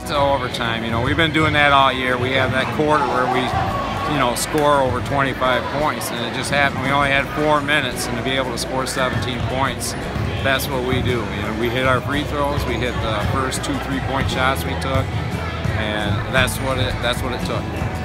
to overtime. You know, we've been doing that all year. We have that quarter where we, you know, score over 25 points, and it just happened. We only had 4 minutes, and to be able to score 17 points, that's what we do. You know, we hit our free throws, we hit the first 2 3-point shots we took, and that's what it took.